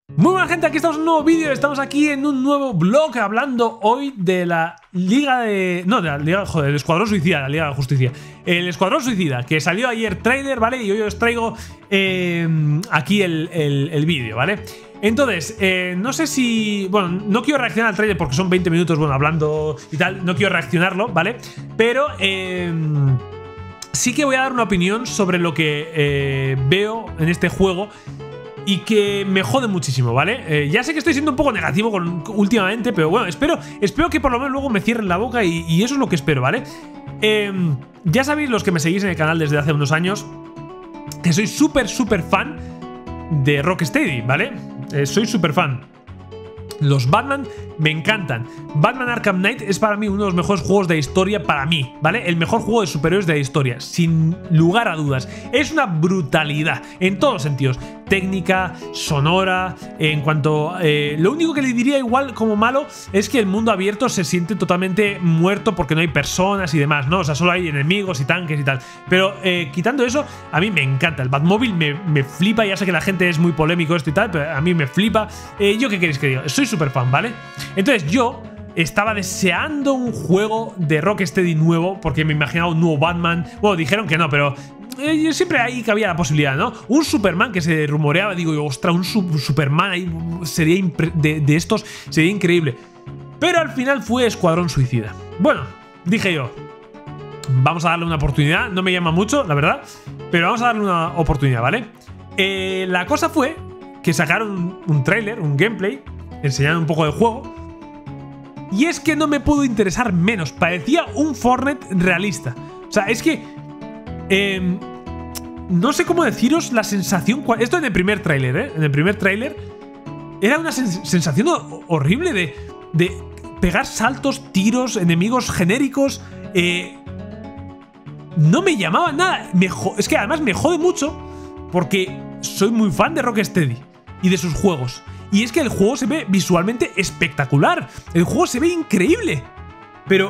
Muy buena gente, aquí estamos en un nuevo vídeo, estamos aquí en un nuevo vlog hablando hoy de la Liga de... No, de la Liga, joder, el Escuadrón Suicida, la Liga de la Justicia. El Escuadrón Suicida, que salió ayer trailer, ¿vale? Y hoy os traigo aquí el vídeo, ¿vale? Entonces, no sé si... Bueno, no quiero reaccionar al trailer porque son 20 minutos, bueno, hablando y tal, no quiero reaccionarlo, ¿vale? Pero... sí que voy a dar una opinión sobre lo que veo en este juego y que me jode muchísimo, ¿vale? Ya sé que estoy siendo un poco negativo últimamente, pero bueno, espero que por lo menos luego me cierren la boca y eso es lo que espero, ¿vale? Ya sabéis, los que me seguís en el canal desde hace unos años, que soy súper fan de Rocksteady, ¿vale? Soy súper fan. Los Batman me encantan. Batman Arkham Knight es para mí uno de los mejores juegos de la historia para mí, ¿vale? El mejor juego de superhéroes de la historia, sin lugar a dudas. Es una brutalidad, en todos los sentidos. Técnica, sonora, en cuanto... lo único que le diría igual como malo es que el mundo abierto se siente totalmente muerto porque no hay personas y demás, ¿no? O sea, solo hay enemigos y tanques y tal. Pero quitando eso, a mí me encanta. El Batmóvil me flipa, ya sé que la gente es muy polémico esto y tal, pero a mí me flipa. ¿Yo qué queréis que diga? Soy súper fan, ¿vale? Entonces yo estaba deseando un juego de Rocksteady nuevo porque me imaginaba un nuevo Batman. Bueno, dijeron que no, pero siempre ahí cabía la posibilidad, ¿no? Un Superman que se rumoreaba, digo, ostras, un Superman ahí sería de estos sería increíble. Pero al final fue Escuadrón Suicida. Bueno, dije yo, vamos a darle una oportunidad. No me llama mucho, la verdad, pero vamos a darle una oportunidad, ¿vale? La cosa fue que sacaron un tráiler, un gameplay, enseñando un poco del juego. Y es que no me pudo interesar menos. Parecía un Fortnite realista. O sea, es que... no sé cómo deciros la sensación... Esto en el primer tráiler, ¿eh? En el primer tráiler era una sensación horrible de pegar saltos, tiros, enemigos genéricos. No me llamaba nada. Es que además me jode mucho porque soy muy fan de Rocksteady y de sus juegos. Y es que el juego se ve visualmente espectacular. El juego se ve increíble. Pero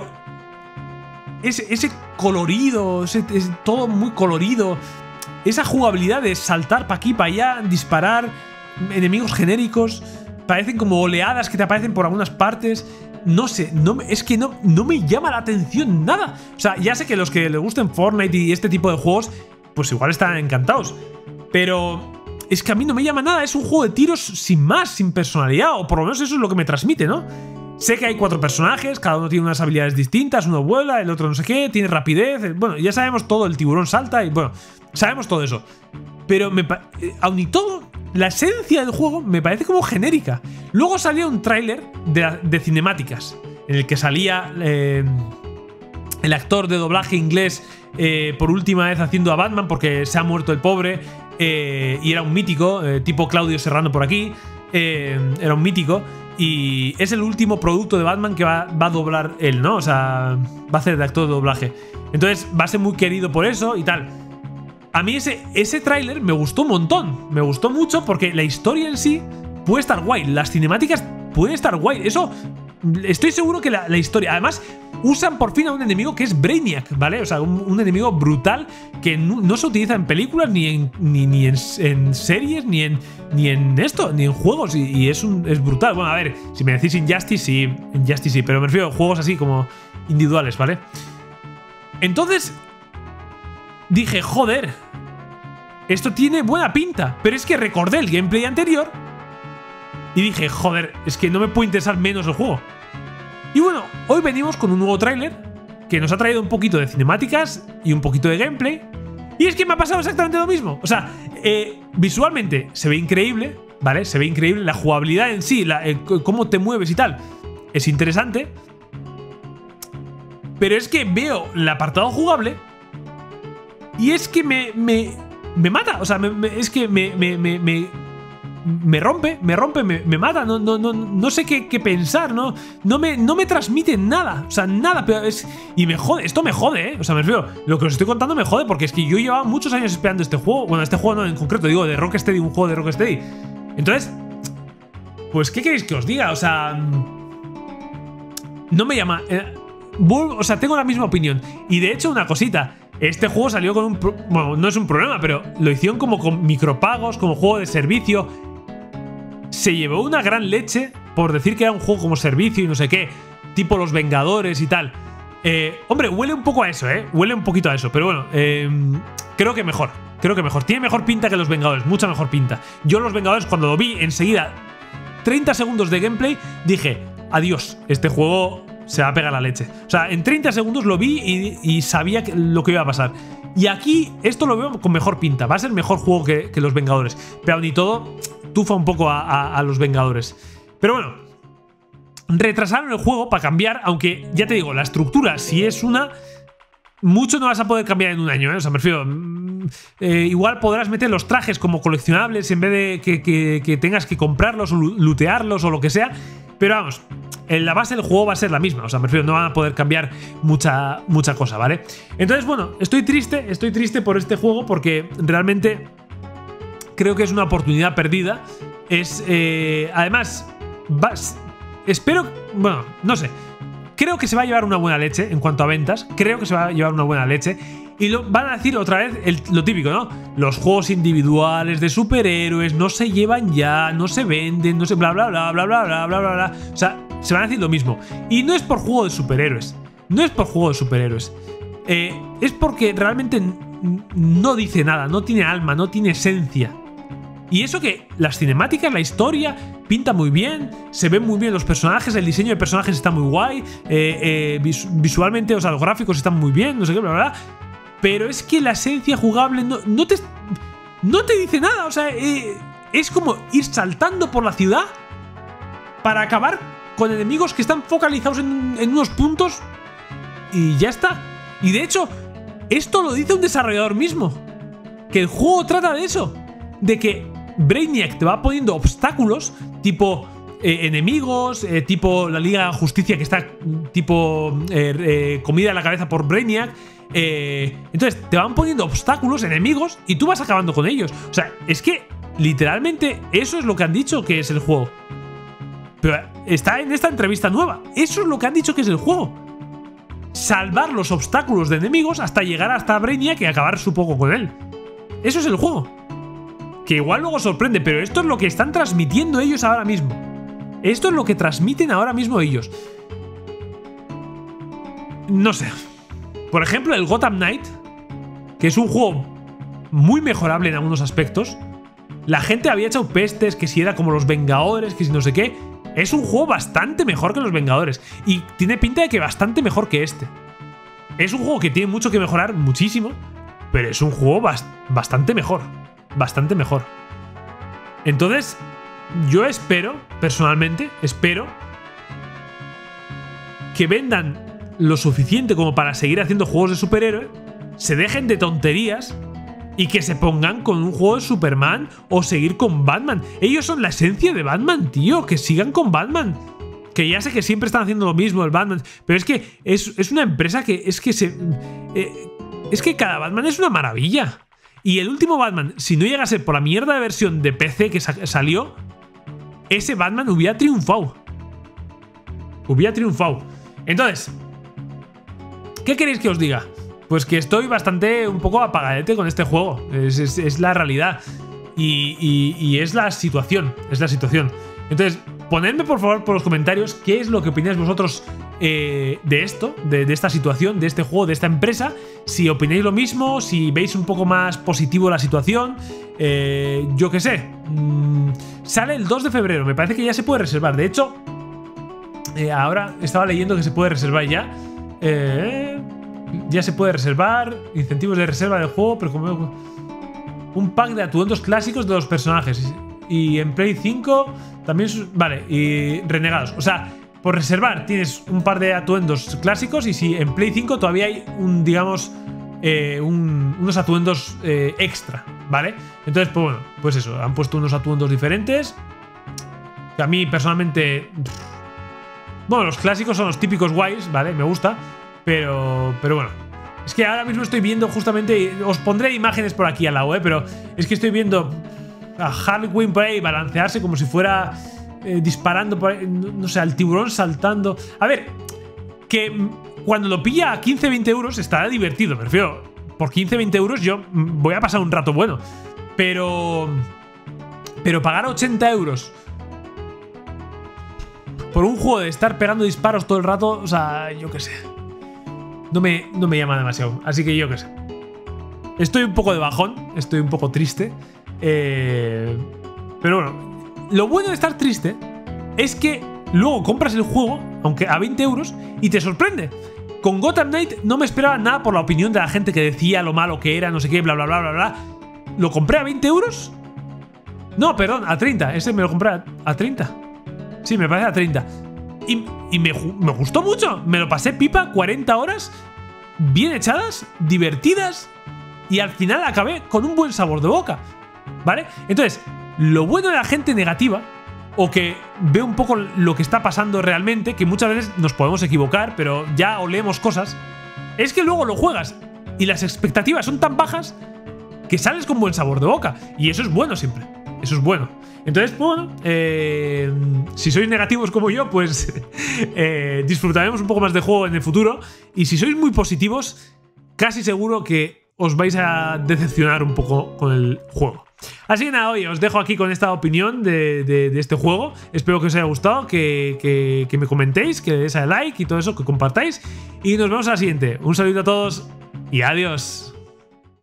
ese colorido, todo muy colorido, esa jugabilidad de saltar para aquí, para allá, disparar, enemigos genéricos, parecen como oleadas que te aparecen por algunas partes. No sé, es que no me llama la atención nada. O sea, ya sé que los que les gusten Fortnite y este tipo de juegos, pues igual están encantados. Pero... es que a mí no me llama nada, es un juego de tiros sin más, sin personalidad, o por lo menos eso es lo que me transmite, ¿no? Sé que hay 4 personajes, cada uno tiene unas habilidades distintas, uno vuela, el otro no sé qué, tiene rapidez, bueno, ya sabemos todo, el tiburón salta y bueno, sabemos todo eso. Pero aun y todo, la esencia del juego me parece como genérica. Luego salía un tráiler de cinemáticas, en el que salía el actor de doblaje inglés por última vez haciendo a Batman porque se ha muerto el pobre. Y era un mítico, tipo Claudio Serrano por aquí. Era un mítico. Y es el último producto de Batman que va a doblar él, ¿no? O sea, va a hacer de actor de doblaje. Entonces va a ser muy querido por eso y tal. A mí ese tráiler me gustó un montón. Me gustó mucho porque la historia en sí puede estar guay. Las cinemáticas pueden estar guay. Eso... estoy seguro que la historia... Además, usan por fin a un enemigo que es Brainiac, ¿vale? O sea, un enemigo brutal que no se utiliza en películas, ni en series, ni en esto, ni en juegos. Y es brutal. Bueno, a ver, si me decís Injustice, sí, pero me refiero a juegos así como individuales, ¿vale? Entonces, dije, joder, esto tiene buena pinta. Pero es que recordé el gameplay anterior y dije, joder, es que no me puede interesar menos el juego. Y bueno, hoy venimos con un nuevo tráiler que nos ha traído un poquito de cinemáticas y un poquito de gameplay. Y es que me ha pasado exactamente lo mismo. O sea, visualmente se ve increíble, ¿vale? Se ve increíble. La jugabilidad en sí, cómo te mueves y tal, es interesante. Pero es que veo el apartado jugable y es que me mata. O sea, es que me rompe, me mata, no sé qué pensar, no me transmite nada, o sea, nada, pero y me jode, esto me jode, o sea, me refiero, lo que os estoy contando me jode porque es que yo llevaba muchos años esperando este juego, bueno, este juego no en concreto, digo, de Rocksteady, un juego de Rocksteady. Entonces, pues, ¿qué queréis que os diga? O sea, no me llama, o sea, tengo la misma opinión, y de hecho, una cosita, este juego salió con un... bueno, no es un problema, pero lo hicieron como con micropagos, como juego de servicio. se llevó una gran leche por decir que era un juego como servicio y no sé qué, tipo Los Vengadores y tal. Hombre, huele un poco a eso, huele un poquito a eso, pero bueno, creo que mejor. Tiene mejor pinta que Los Vengadores, mucha mejor pinta. Yo Los Vengadores, cuando lo vi enseguida, 30 segundos de gameplay, dije, adiós, este juego se va a pegar la leche. O sea, en 30 segundos lo vi y sabía lo que iba a pasar. Y aquí esto lo veo con mejor pinta. Va a ser mejor juego que Los Vengadores. Pero aún y todo, tufa un poco a Los Vengadores. Pero bueno, retrasaron el juego para cambiar, aunque ya te digo, la estructura, si es una, mucho no vas a poder cambiar en un año, O sea, me refiero, igual podrás meter los trajes como coleccionables en vez de que tengas que comprarlos o lootearlos o lo que sea. Pero vamos, la base del juego va a ser la misma. O sea, me refiero, no van a poder cambiar mucha cosa, ¿vale? Entonces, bueno, estoy triste por este juego porque realmente creo que es una oportunidad perdida. Además, espero, bueno, no sé. Creo que se va a llevar una buena leche en cuanto a ventas. Creo que se va a llevar una buena leche. Y van a decir otra vez lo típico, ¿no? Los juegos individuales de superhéroes no se llevan ya, no se venden, no se bla bla bla bla bla bla bla bla bla. O sea, se van a decir lo mismo. Y no es por juego de superhéroes. Es porque realmente no dice nada, no tiene alma, no tiene esencia. Y eso que las cinemáticas, la historia, pinta muy bien, se ven muy bien los personajes, el diseño de personajes está muy guay, visualmente, o sea, los gráficos están muy bien, no sé qué, bla, bla, bla. Pero es que la esencia jugable no te dice nada, o sea, es como ir saltando por la ciudad para acabar con enemigos que están focalizados en unos puntos y ya está. Y de hecho, esto lo dice un desarrollador mismo, que el juego trata de eso, de que Brainiac te va poniendo obstáculos tipo enemigos, tipo la Liga de Justicia que está tipo comida en la cabeza por Brainiac. Entonces te van poniendo obstáculos, enemigos, y tú vas acabando con ellos. O sea, es que literalmente eso es lo que han dicho que es el juego. Pero está en esta entrevista nueva. Eso es lo que han dicho que es el juego. Salvar los obstáculos de enemigos hasta llegar hasta Brainiac y acabar su poco con él. Eso es el juego. Que igual luego sorprende, pero esto es lo que están transmitiendo ellos ahora mismo. Esto es lo que transmiten ahora mismo ellos. No sé. Por ejemplo, el Gotham Knight, que es un juego muy mejorable en algunos aspectos. La gente había echado pestes, que si era como los Vengadores, que si no sé qué. Es un juego bastante mejor que los Vengadores. Y tiene pinta de que bastante mejor que este. Es un juego que tiene mucho que mejorar, muchísimo. Pero es un juego bastante mejor. Bastante mejor. Entonces, yo espero, personalmente, espero que vendan lo suficiente como para seguir haciendo juegos de superhéroe, se dejen de tonterías y que se pongan con un juego de Superman o seguir con Batman. Ellos son la esencia de Batman, tío. Que sigan con Batman. Que ya sé que siempre están haciendo lo mismo el Batman, pero es que es una empresa que es que cada Batman es una maravilla. Y el último Batman, si no llega a ser por la mierda de versión de PC que salió, ese Batman hubiera triunfado. Entonces, ¿qué queréis que os diga? Pues que estoy un poco apagadete con este juego. Es la realidad. Y es la situación. Entonces, ponedme por favor por los comentarios qué es lo que opináis vosotros de esto, de esta situación, de este juego, de esta empresa. Si opináis lo mismo, si veis un poco más positivo la situación. Yo qué sé. Sale el 2 de febrero. Me parece que ya se puede reservar. De hecho, ahora estaba leyendo que se puede reservar ya. Ya se puede reservar. Incentivos de reserva del juego. Pero como un pack de atuendos clásicos de los personajes. Y en Play 5 también. Vale, y renegados. O sea, por reservar tienes un par de atuendos clásicos. Y si en Play 5 todavía hay digamos, unos atuendos extra, ¿vale? Entonces, pues bueno, pues eso. Han puesto unos atuendos diferentes. Que a mí personalmente. Bueno, los clásicos son los típicos guays, ¿vale? Me gusta. Pero bueno. Es que ahora mismo estoy viendo justamente. Os pondré imágenes por aquí al lado, pero es que estoy viendo a Harley Quinn por ahí balancearse como si fuera disparando por ahí, no sé, al tiburón saltando. A ver, que cuando lo pilla a 15-20 euros estará divertido, me refiero. Por 15-20 euros yo voy a pasar un rato bueno. Pero pagar 80 euros por un juego de estar pegando disparos todo el rato, o sea, yo qué sé. No me llama demasiado. Así que yo qué sé. Estoy un poco de bajón, estoy un poco triste. Pero bueno, lo bueno de estar triste es que luego compras el juego, aunque a 20 euros, y te sorprende. Con Gotham Knight no me esperaba nada por la opinión de la gente que decía lo malo que era, no sé qué, bla, bla, bla, bla, bla. ¿Lo compré a 20 euros? No, perdón, a 30. Ese me lo compré a 30. Sí, me parece a 30. Y me gustó mucho. Me lo pasé pipa, 40 horas, bien echadas, divertidas, y al final acabé con un buen sabor de boca, ¿vale? Entonces, lo bueno de la gente negativa, o que ve un poco lo que está pasando realmente, que muchas veces nos podemos equivocar, pero ya olemos cosas, es que luego lo juegas y las expectativas son tan bajas que sales con buen sabor de boca. Y eso es bueno siempre. Eso es bueno. Entonces, bueno, si sois negativos como yo, pues disfrutaremos un poco más de juego en el futuro. Y si sois muy positivos, casi seguro que os vais a decepcionar un poco con el juego. Así que nada, oye, os dejo aquí con esta opinión de este juego. Espero que os haya gustado, que me comentéis, que le deis a like y todo eso, que compartáis. Y nos vemos a la siguiente. Un saludo a todos y adiós.